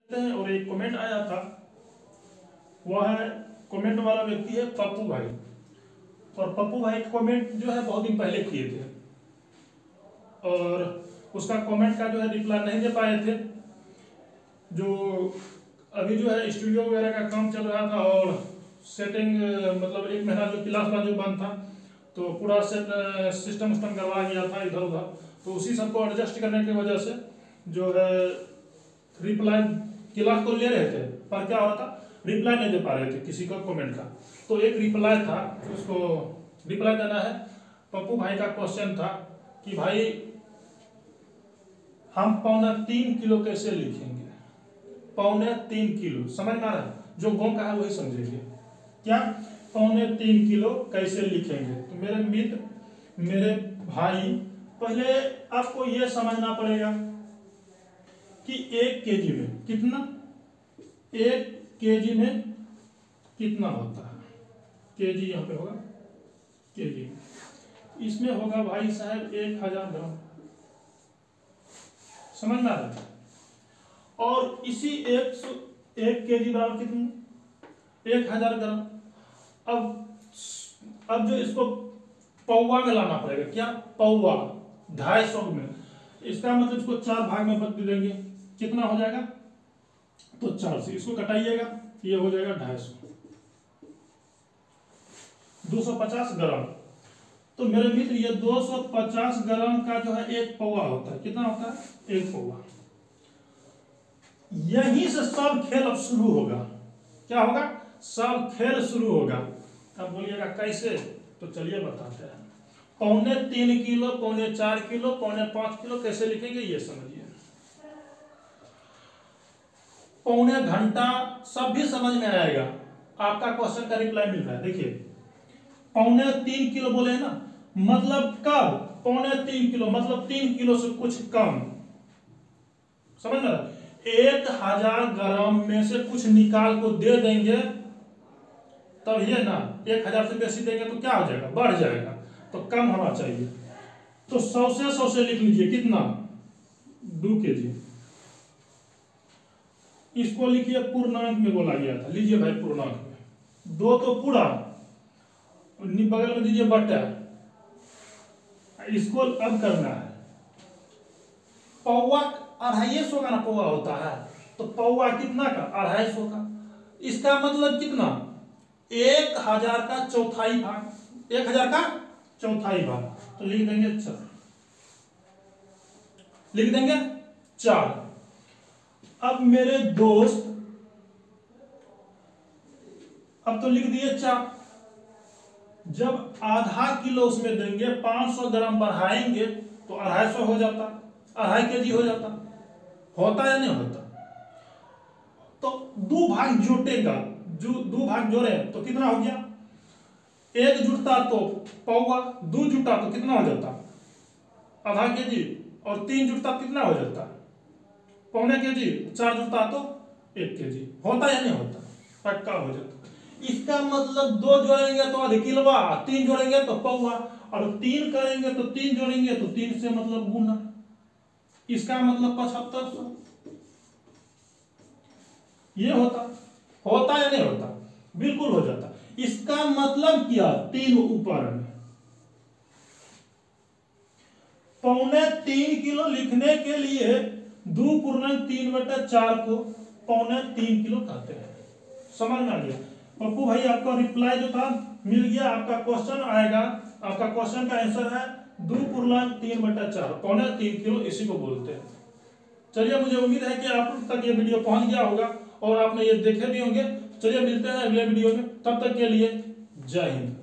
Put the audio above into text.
हैं। और एक कमेंट आया था, वह है कमेंट वाला व्यक्ति है पप्पू भाई। और पप्पू भाई कमेंट जो है बहुत दिन पहले किए थे और उसका कमेंट का जो है रिप्लाई नहीं दे पाए थे। जो अभी जो है स्टूडियो वगैरह का काम चल रहा था और सेटिंग मतलब एक महीना जो क्लास वाला जो बंद था तो पूरा सिस्टम करवा गया था इधर उधर, तो उसी सबको एडजस्ट करने की वजह से जो है रिप्लाई क्लास तो ले रहे थे पर क्या होता रिप्लाई नहीं दे पा रहे थे किसी का कमेंट का। तो एक रिप्लाई था, उसको रिप्लाई देना है। पप्पू भाई का क्वेश्चन था कि भाई हम 3.25 किलो कैसे लिखेंगे। 3.25 किलो समझ में आ रहा है? जो गाँव का है वही समझेंगे। क्या 3.25 किलो कैसे लिखेंगे? तो मेरे मित्र, मेरे भाई, पहले आपको यह समझना पड़ेगा कि 1 केजी में कितना, 1 केजी में कितना होता है। केजी यहाँ पे होगा, केजी इसमें होगा भाई साहब 1000 ग्राम। समझ में आ रहा है? और इसी 1 केजी बराबर कितना, 1000 ग्राम। अब जो इसको पौवा में लाना पड़ेगा। क्या पौवा, 250 में। इसका मतलब इसको 4 भाग में बदल देंगे, कितना हो जाएगा? तो 4 से इसको कटाइएगा, ये हो जाएगा 250, 250 ग्राम। तो मेरे मित्र ये 250 ग्राम का जो है 1 पौवा होता है। कितना होता है? 1 पौवा। यहीं से सब खेल अब शुरू होगा। क्या होगा? सब खेल शुरू होगा। अब बोलिएगा कैसे? तो चलिए बताते हैं। 3.25 किलो, 4.25 किलो, 5.25 किलो कैसे लिखेंगे ये समझिए। पौने घंटा सब भी समझ में आएगा। आपका क्वेश्चन का रिप्लाई मिल रहा है। देखिए 3.25 किलो बोले हैं ना, मतलब कब 3.25 किलो मतलब 3 किलो से कुछ कम। समझ में? 1000 ग्राम में से कुछ निकाल को दे देंगे तब ये ना 1000 से बेसी देंगे तो क्या हो जाएगा? बढ़ जाएगा। तो कम होना चाहिए। तो 100 से लिख लीजिए कितना, 2 केजी। इसको लिखिए पूर्णांक में बोला गया था। लीजिए भाई पूर्णांक में 2 तो पूरा, बगल में दीजिए बटा। इसको अब करना है पौवा 250 का ना पौवा होता है, तो पौवा कितना का? 250 का। इसका मतलब कितना? 1000 का चौथाई भाग, 1000 का चौथाई भाग। तो लिख देंगे 4, लिख देंगे 4। अब मेरे दोस्त, अब तो लिख दिए 4। जब आधा किलो उसमें देंगे, 500 ग्राम बढ़ाएंगे तो 250 हो जाता, 2.5 केजी हो जाता। होता या नहीं होता? तो 2 भाग जोटेगा, जो 2 भाग जोड़े तो कितना हो गया? 1 जुटता तो पौवा, 2 जुटा तो कितना हो जाता? 0.5 केजी। और 3 जुटता कितना हो जाता? 0.25 केजी। 4 जुटता तो 1 केजी। होता या नहीं होता? पक्का हो जाता। इसका मतलब 2 जोड़ेंगे तो आधे किलोवा, 3 जोड़ेंगे तो पौवा, और 3 करेंगे तो 3 जोड़ेंगे तो 3 से मतलब गुना। इसका मतलब 7500। ये होता या नहीं होता? बिल्कुल हो जाता। इसका मतलब क्या? 3 ऊपर में 3.25 किलो लिखने के लिए 2.3/4 को 3.25 किलो कहते हैं। समझ में आ गया? पप्पू भाई आपका रिप्लाई जो था मिल गया। आपका क्वेश्चन आएगा, आपका क्वेश्चन का आंसर है 2.3/4, 3.25 किलो इसी को बोलते हैं। चलिए मुझे उम्मीद है कि आप तक ये वीडियो पहुंच गया होगा और आपने ये देखे भी होंगे। चलिए मिलते हैं अगले वीडियो में, तब तक के लिए जय हिंद।